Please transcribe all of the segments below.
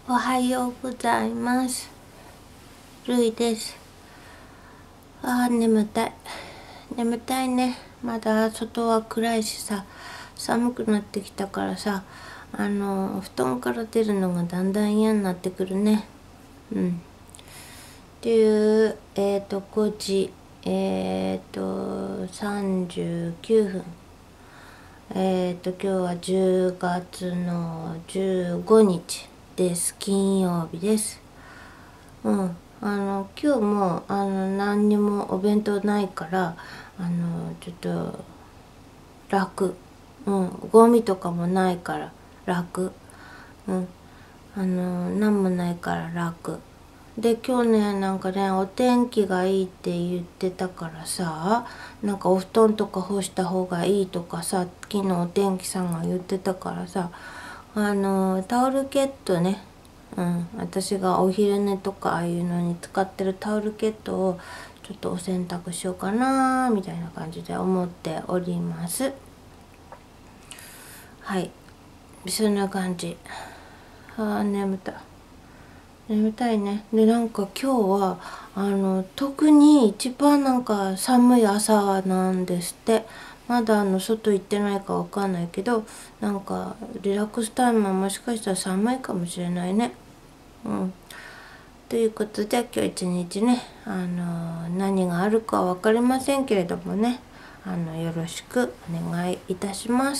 おはようございます。るいです。眠たい。眠たいね。まだ外は暗いしさ、寒くなってきたからさ、布団から出るのがだんだん嫌になってくるね。っていう、5時、39分。今日は10月の15日です。金曜日です。今日も何にもお弁当ないからちょっと楽。ゴミとかもないから楽。何もないから楽で、今日ねなんかねお天気がいいって言ってたからさ、なんかお布団とか干した方がいいとかさ、昨日お天気さんが言ってたからさ、タオルケットね、私がお昼寝とかああいうのに使ってるタオルケットをちょっとお洗濯しようかなみたいな感じで思っております。はい、そんな感じ。眠たいね。でなんか今日は特に一番なんか寒い朝なんですって。まだ外行ってないかわかんないけど、なんかリラックスタイムはもしかしたら寒いかもしれないね。ということで今日一日ね、何があるかは分かりませんけれどもね、よろしくお願いいたします。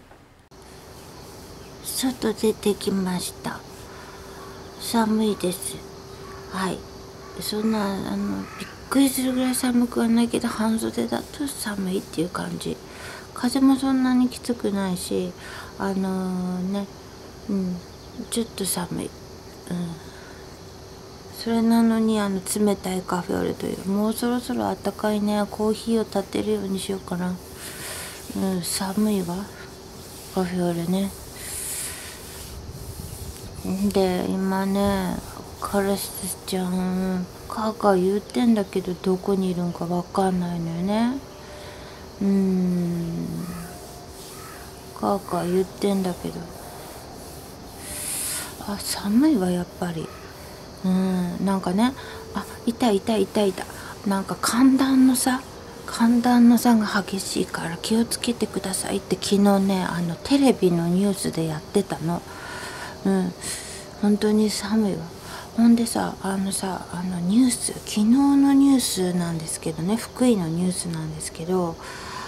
外出てきました。寒いです。はい。そんなびっくりするぐらい寒くはないけど、半袖だと寒いっていう感じ。風もそんなにきつくないし、ちょっと寒い。それなのに冷たいカフェオレという、もうそろそろあったかいねコーヒーを立てるようにしようかな。寒いわカフェオレね。で今ね、彼氏ちゃんカーカー言ってんだけど、どこにいるんかわかんないのよね。カーカー言ってんだけど、寒いわやっぱり。なんかね、いた。なんか寒暖の差が激しいから気をつけてくださいって昨日ね、テレビのニュースでやってたの。本当に寒いわ。ほんでさ、ニュース、昨日のニュースなんですけどね、福井のニュースなんですけど、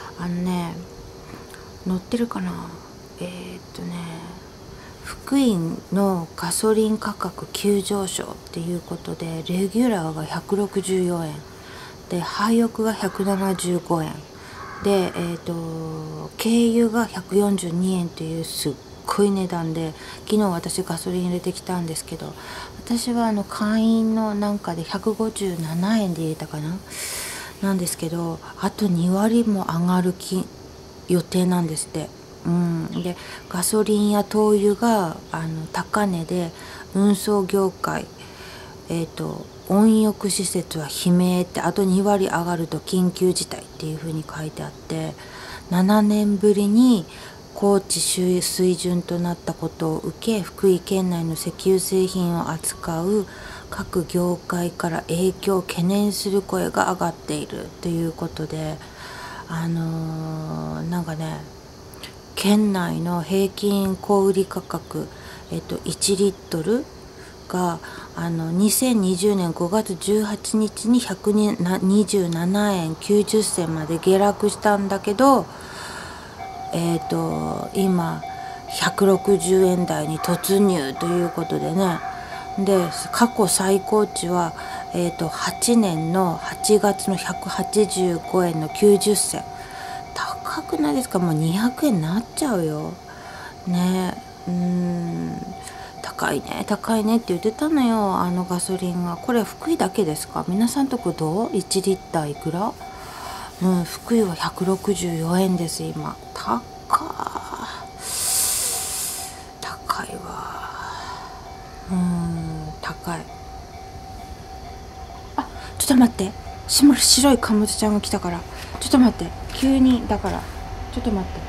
載ってるかな。福井のガソリン価格急上昇っていうことで、レギュラーが164円で、廃屋が175円で、軽油が142円っていうすっごい値段で、昨日私ガソリン入れてきたんですけど、私は会員のなんかで157円で入れたかな、なんですけど、あと2割も上がる予定なんですって。でガソリンや灯油が高値で、運送業界温浴施設は悲鳴って、あと2割上がると緊急事態っていう風に書いてあって、7年ぶりに高知水準となったことを受け、福井県内の石油製品を扱う各業界から影響を懸念する声が上がっているということで、なんかね、県内の平均小売価格、1リットルが2020年5月18日に127円90銭まで下落したんだけど、今160円台に突入ということでね。で過去最高値は、8年の8月の185円の90銭。高くないですか？もう200円になっちゃうよね。高いねって言ってたのよ、ガソリンが。これ福井だけですか？皆さんとこどう？ 1 リッターいくら？福井は164円です今。高いわ。高い。ちょっと待って、白い貨物ちゃんが来たから、ちょっと待って、急にだからちょっと待って。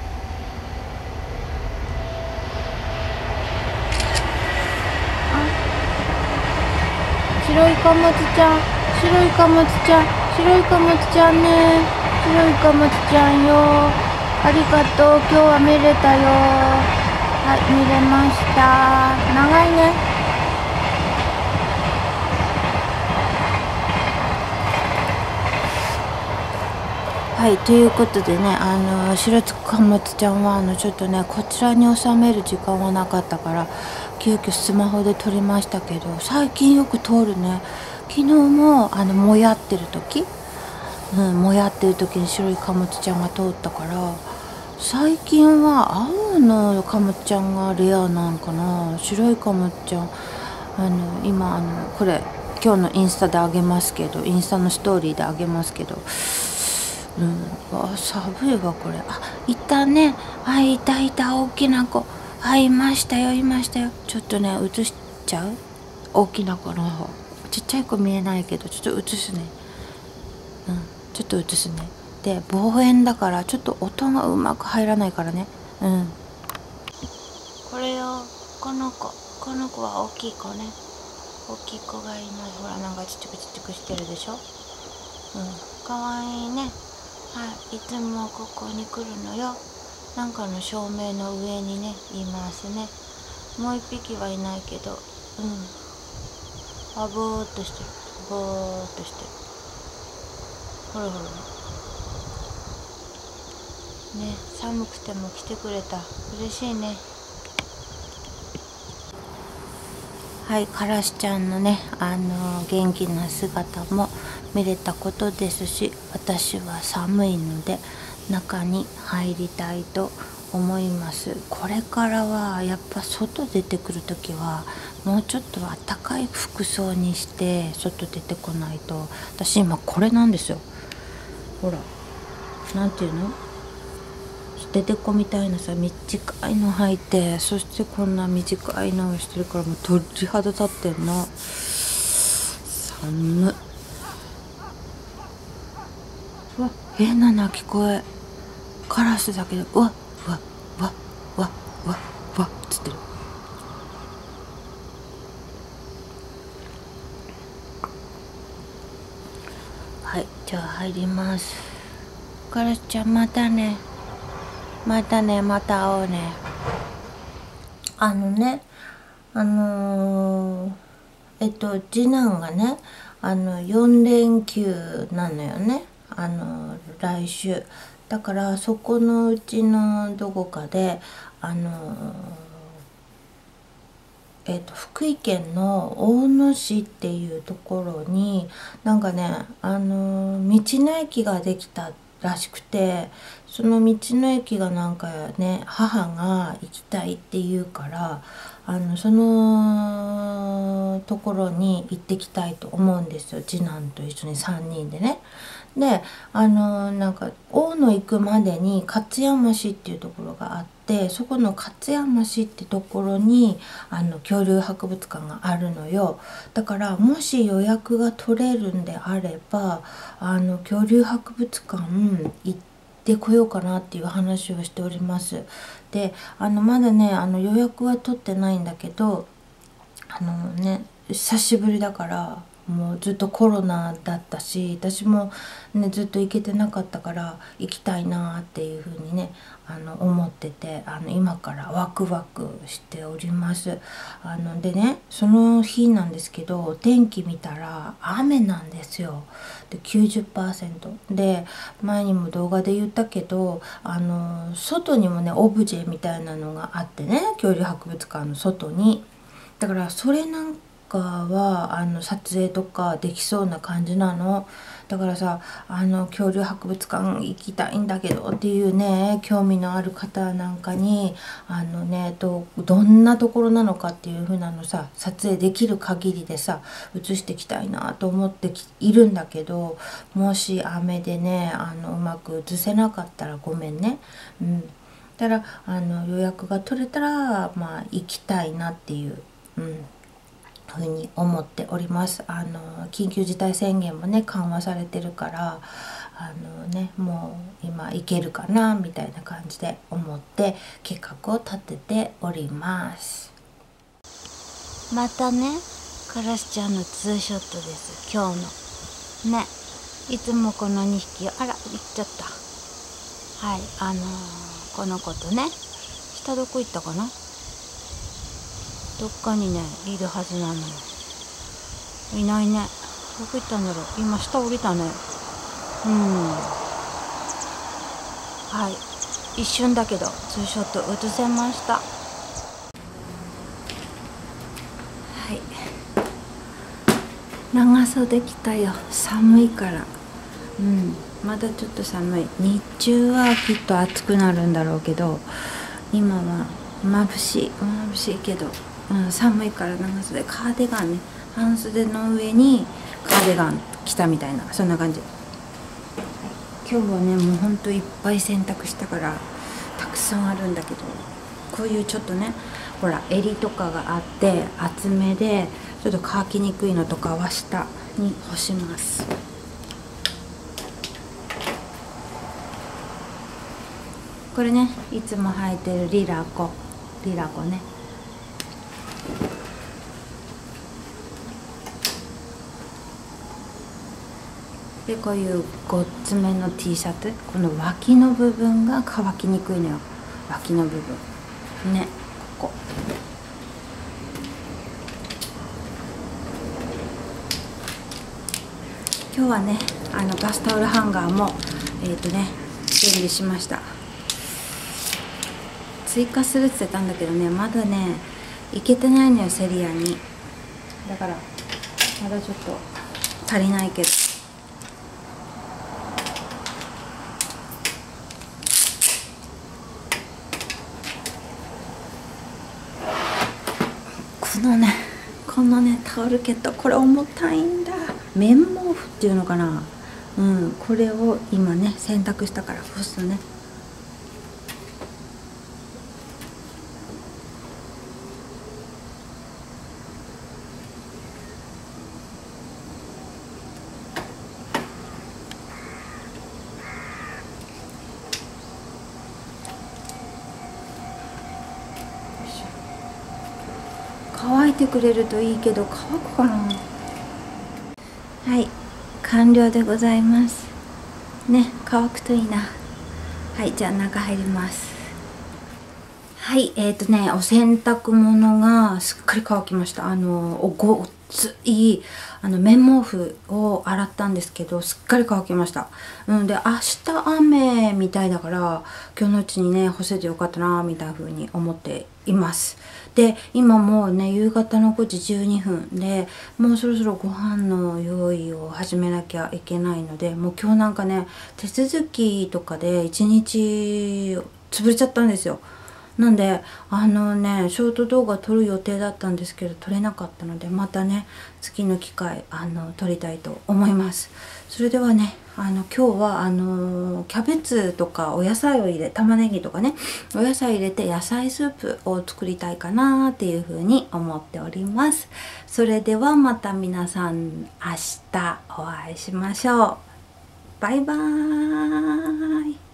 白い貨物ちゃん、白い貨物ちゃん、白い貨物ちゃんね、白い貨物ちゃんよ。ありがとう、今日は見れたよ。はい、見れました。長いね。はい、ということでね、白い貨物ちゃんはちょっとね、こちらに収める時間はなかったから急遽スマホで撮りましたけど、最近よく通るね。昨日ももやってる時、もやってる時に白い貨物ちゃんが通ったから、最近は青の貨物ちゃんがレアなんかな。白い貨物ちゃん今これ今日のインスタであげますけど、インスタのストーリーであげますけど、寒いわこれ。いたね。いたいた、大きな子。いましたよいましたよ。ちょっとね映しちゃう、大きな子の方。ちっちゃい子見えないけどちょっと映すね。ちょっと映すね。で望遠だからちょっと音がうまく入らないからね。これよ、この子は大きい子ね。大きい子がいます。ほら、なんかちっちゃくちっちゃくしてるでしょ。かわいいね。いつもここに来るのよ。なんかの照明の上にねいますね。もう一匹はいないけど、ぼーっとしてる、ぼーっとしてる。ほらほらね、寒くても来てくれた。嬉しいね。はい、カラスちゃんのね元気な姿も見れたことですし、私は寒いので中に入りたいと思います。これからはやっぱ外出てくる時はもうちょっと暖かい服装にして外出てこないと。私今これなんですよ。ほら、なんていうの、出てこみたいなさ、短いの履いて、そしてこんな短いのをしてるから、もう鳥肌立ってんの。寒っ。うわ、変な鳴き声。カラスだけど、うわうわうわうわうわうわっつってる。はい、じゃあ入ります。カラスちゃん、またね。またね、また会おうね。次男がね、4連休なのよね。来週。だからそこのうちのどこかで、福井県の大野市っていうところになんかね、道の駅ができたらしくて、その道の駅がなんかね、母が行きたいって言うから、そのところに行ってきたいと思うんですよ。次男と一緒に3人でね。でなんか大野行くまでに勝山市っていうところがあって、そこの勝山市ってところに恐竜博物館があるのよ。だからもし予約が取れるんであれば恐竜博物館行ってこようかなっていう話をしております。でまだね予約は取ってないんだけど、久しぶりだからもうずっとコロナだったし、私もねずっと行けてなかったから行きたいなっていうふうにね思ってて、今からワクワクしております。でね、その日なんですけど天気見たら雨なんですよ。で 90% で、前にも動画で言ったけど外にもねオブジェみたいなのがあってね、恐竜博物館の外に。だからそれなんかは撮影とかできそうな感じなの。だからさ、恐竜博物館行きたいんだけどっていうね、興味のある方なんかにどんなところなのかっていう風なのさ、撮影できる限りでさ写していきたいなと思っているんだけど、もし雨でねうまく写せなかったらごめんね。だから予約が取れたら行きたいなっていうふうに思っております。緊急事態宣言もね緩和されてるからもう今行けるかなみたいな感じで思って計画を立てております。またね、 カラスちゃんのツーショットです、今日のね。いつもこの2匹、あら行っちゃった。はい、この子とね、下どこ行ったかな、どっかにねいるはずなのよ。いないね。どこ行ったんだろう。今下降りたね。はい、一瞬だけどツーショット写せました。はい、長袖着たよ。寒いから。まだちょっと寒い。日中はきっと暑くなるんだろうけど、今は眩しいけど、寒いから長袖、カーディガンね、半袖の上にカーディガン着たみたいな、そんな感じ。今日はねもうほんといっぱい洗濯したからたくさんあるんだけど、こういうちょっとね、ほら襟とかがあって厚めでちょっと乾きにくいのとかは下に干します。これね、いつも履いてるリラコね。でこういうごっつめの T シャツ、この脇の部分が乾きにくいのよ。脇の部分ね、ここ。今日はねバスタオルハンガーも準備しました。追加するって言ってたんだけどね、まだねいけてないのよ、セリアに。だからまだちょっと足りないけど。このねタオルケット、これ重たいんだ。綿毛布っていうのかな、これを今ね洗濯したから干すね。乾いてくれるといいけど、乾くかな。はい、完了でございますね。乾くといいな。はい、じゃあ中入ります。はい、お洗濯物がすっかり乾きました。ごっつい綿毛布を洗ったんですけど、すっかり乾きました。で明日雨みたいだから、今日のうちにね干せてよかったなみたいな風に思っています。で今もうね夕方の5時12分で、もうそろそろご飯の用意を始めなきゃいけないので、もう今日なんかね手続きとかで1日潰れちゃったんですよ。なんでショート動画撮る予定だったんですけど撮れなかったので、またね次の機会撮りたいと思います。それではね今日はキャベツとかお野菜を入れ、玉ねぎとかねお野菜入れて野菜スープを作りたいかなっていうふうに思っております。それではまた皆さん明日お会いしましょう。バイバーイ。